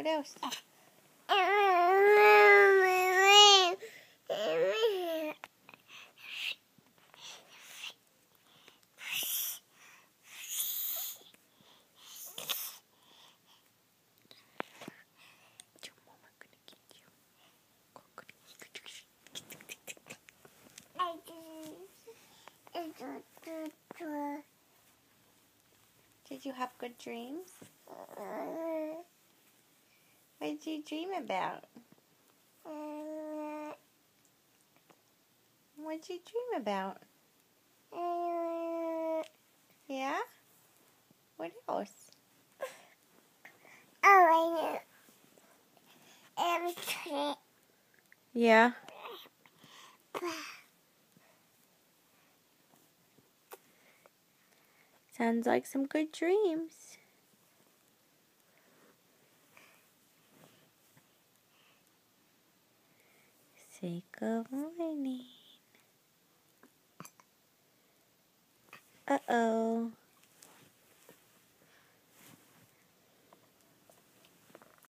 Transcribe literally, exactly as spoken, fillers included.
else? Did you have good dreams? What did you dream about? What did you dream about? Yeah? What else? Oh, I know. Yeah? Sounds like some good dreams. Say good morning. Uh-oh.